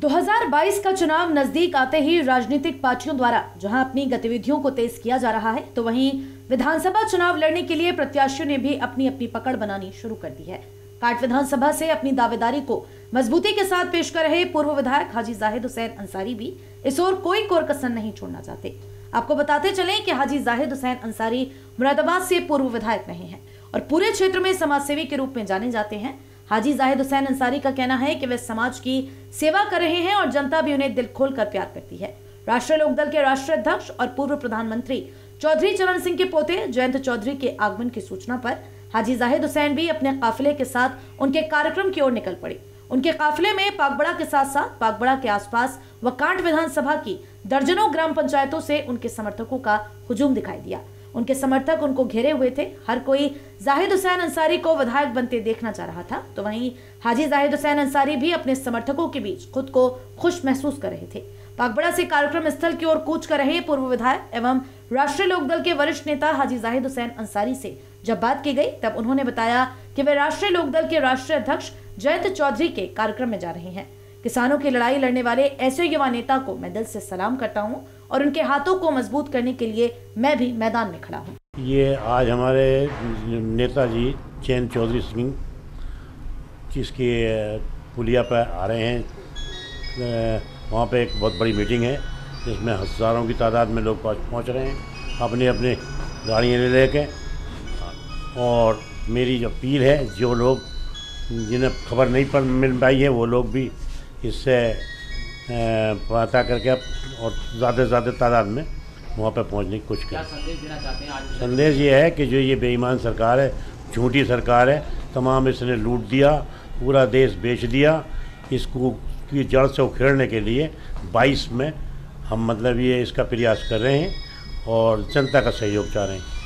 2022 का चुनाव नजदीक आते ही राजनीतिक पार्टियों द्वारा जहां अपनी गतिविधियों को तेज किया जा रहा है, तो वहीं विधानसभा चुनाव लड़ने के लिए प्रत्याशियों ने भी अपनी अपनी पकड़ बनानी शुरू कर दी है। काट विधानसभा से अपनी दावेदारी को मजबूती के साथ पेश कर रहे पूर्व विधायक हाजी जाहिद हुसैन अंसारी भी इस ओर कोई कोर-कसर नहीं छोड़ना चाहते। आपको बताते चलें कि हाजी जाहिद हुसैन अंसारी मुरादाबाद से पूर्व विधायक रहे हैं और पूरे क्षेत्र में समाजसेवी के रूप में जाने जाते हैं। हाजी जाहिद हुसैन अंसारी का कहना है कि वे समाज की सेवा कर रहे हैं और जनता भी उन्हें दिल खोलकर प्यार करती है। राष्ट्रीय लोकदल के राष्ट्रीय अध्यक्ष और पूर्व प्रधानमंत्री चौधरी चरण सिंह के पोते जयंत चौधरी के आगमन की सूचना पर हाजी जाहिद हुसैन भी अपने काफिले के साथ उनके कार्यक्रम की ओर निकल पड़े। उनके काफिले में पागबड़ा के साथ साथ पागबड़ा के आसपास व कांट विधानसभा की दर्जनों ग्राम पंचायतों से उनके समर्थकों का हुजूम दिखाई दिया। उनके समर्थक उनको घेरे हुए थे। हर कोई जाहिद हुसैन अंसारी को विधायक बनते देखना चाह रहा था, तो वहीं हाजी जाहिद हुसैन अंसारी भी अपने समर्थकों के बीच खुद को खुश महसूस कर रहे थे। पागबड़ा से कार्यक्रम स्थल की ओर कूच कर रहे पूर्व विधायक एवं राष्ट्रीय लोकदल के वरिष्ठ नेता हाजी जाहिद हुसैन अंसारी से जब बात की गई, तब उन्होंने बताया कि वे राष्ट्रीय लोकदल के राष्ट्रीय अध्यक्ष जयंत चौधरी के कार्यक्रम में जा रहे हैं। किसानों की लड़ाई लड़ने वाले ऐसे युवा नेता को मैं दिल से सलाम करता हूं और उनके हाथों को मजबूत करने के लिए मैं भी मैदान में खड़ा हूं। ये आज हमारे नेताजी जयंत चौधरी सिंह जिसके पुलिया पर आ रहे हैं, वहाँ पे एक बहुत बड़ी मीटिंग है जिसमें हज़ारों की तादाद में लोग पहुँच रहे हैं अपने अपने गाड़ियाँ ले के। और मेरी जो अपील है, जो लोग जिन्हें खबर नहीं मिल पाई है वो लोग भी इससे पता करके और ज़्यादा से ज़्यादा तादाद में वहाँ पर पहुँचने की कोशिश करें। संदेश देना चाहते हैं आज? संदेश ये है कि जो ये बेईमान सरकार है, झूठी सरकार है, तमाम इसने लूट दिया, पूरा देश बेच दिया। इसको की जड़ से उखेड़ने के लिए 22 में हम ये इसका प्रयास कर रहे हैं और जनता का सहयोग चाह रहे हैं।